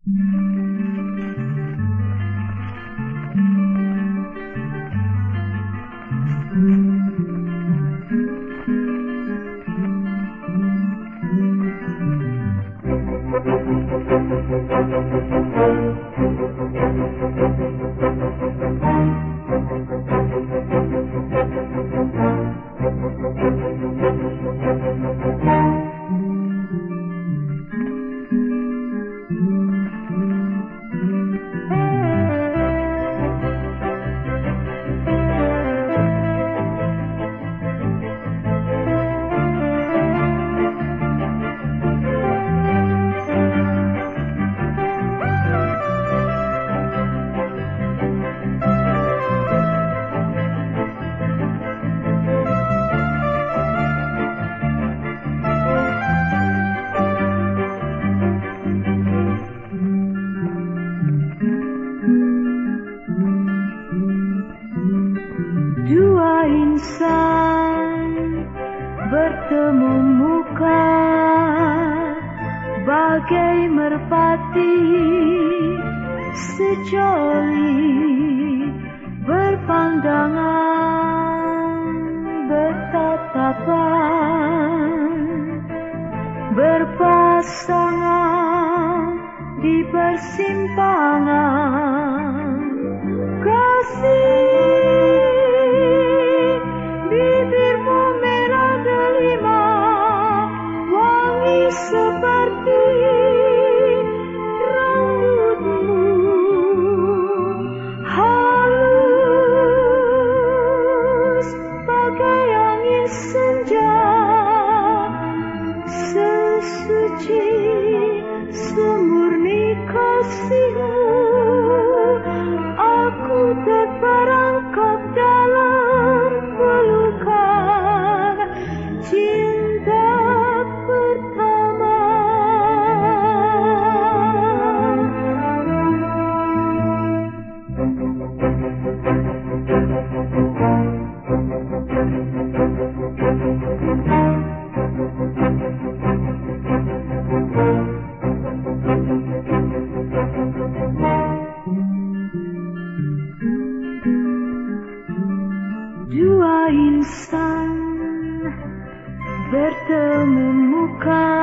Dua insan bertemu muka bagai merpati sejoli, berpandangan, bertatapan, berpasangan di persimpangan. Kasih bibirmu merah delima, wangi seperti rambutmu, halus bagai angin senja, sesuci semurni kasihmu. Aku terperangkap dalam pelukan cinta pertama. Dua insan bertemu muka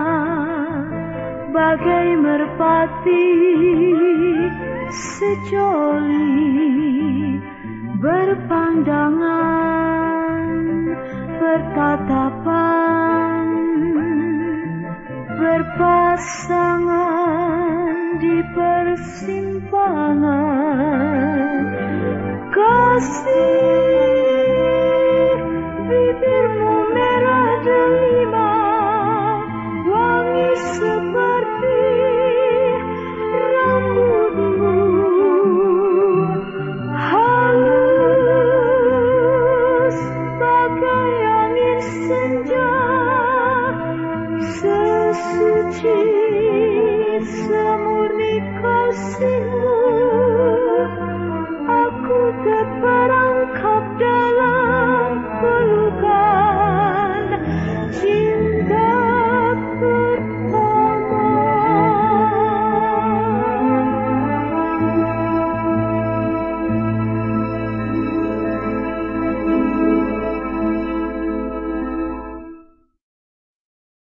bagai merpati sejoli, berpandangan, bertatapan, berpasangan di persimpangan. Kasih bibirmu merah delima, wangi seperti rambutmu, halus bagai angin senja, sesuci semurni kasihmu.